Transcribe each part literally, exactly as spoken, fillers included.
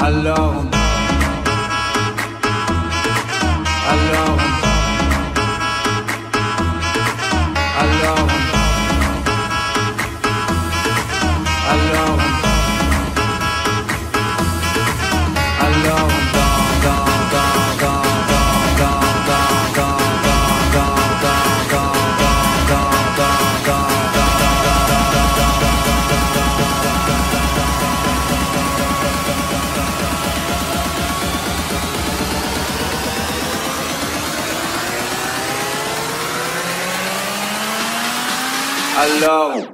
Alors on Alors on Alors on Alors on Alors on Alors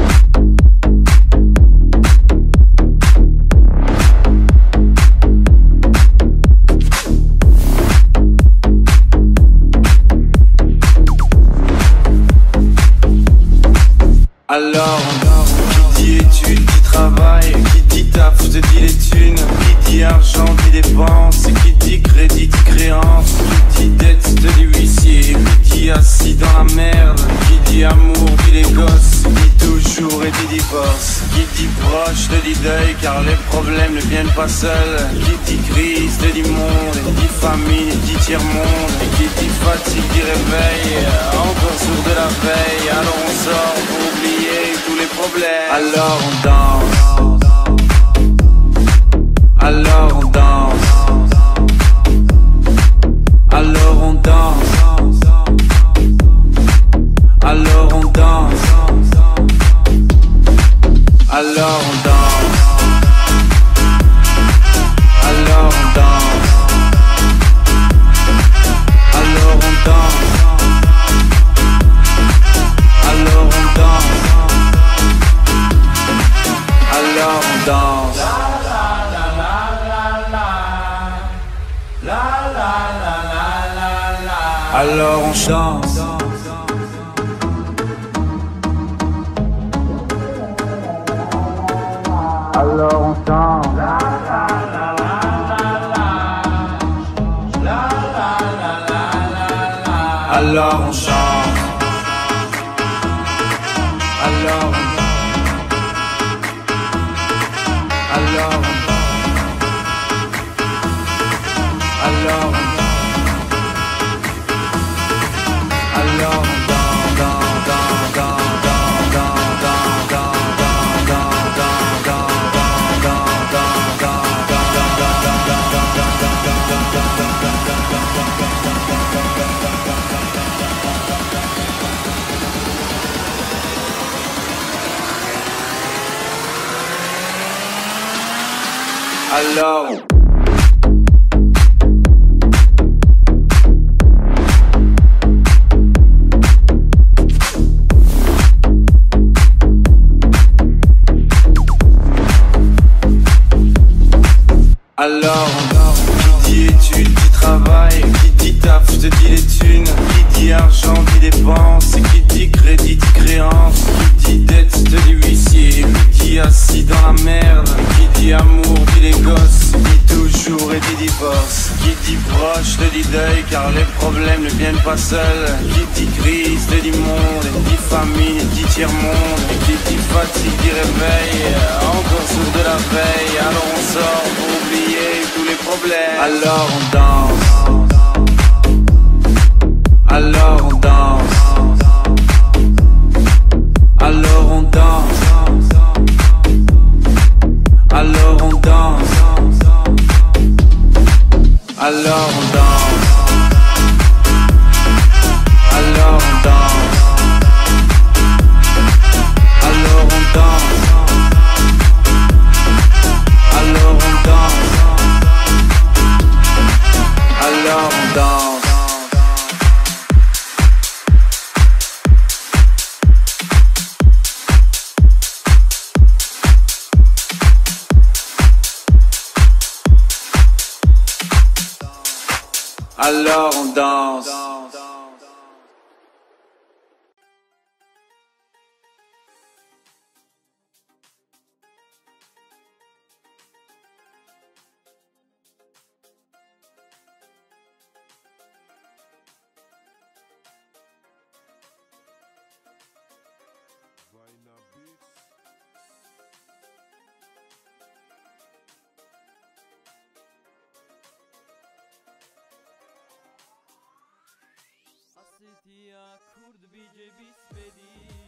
Alors, qui dit études, qui travaille, qui dit taf, te dit les thunes, qui dit argent, dit dépense, qui dit crédit, dit créance, qui dit dette, te dit huissier, qui dit assis dans la merde, qui dit amour, dit les gosses, dit toujours et dit divorce, qui dit proche, te dit deuil, car les problèmes ne viennent pas seuls, qui dit crise, te dit monde, qui dit famine, dit tiers-monde, et qui dit fatigue, dit réveil, encore sourd de la veille, alors on sort pour oublier tous les problèmes. Alors on danse, alors on danse, alors on danse, alors on danse, alors on danse, alors on danse, alors on danse, alors on danse, alors on danse. Alors on chante. Alors on chante. Alors on chante. Alors on Alors Alors Alors Alors Alors, qui dit études, qui travaille, qui dit taf, te dit les thunes, qui dit argent, dit dépense, qui dit crédit, dit créance, qui dit dette, te dit huissier, qui dit assis dans la merde, qui dit amour, dit les gosses, dit toujours et dit divorce, qui dit proche, te dit deuil, car les problèmes ne viennent pas seuls, qui dit crise, te dit monde, dit famine, dit tiers-monde, qui dit fatigue, dit réveil, encore sourd de la veille, alors on sort pour oublier tous les problèmes. Alors on danse, alors on danse, alors on danse, alors on danse, alors on danse, alors on danse, alors on danse, alors on danse, alors on danse. Alors on danse. گفتیا کورد بیجه بیس بدی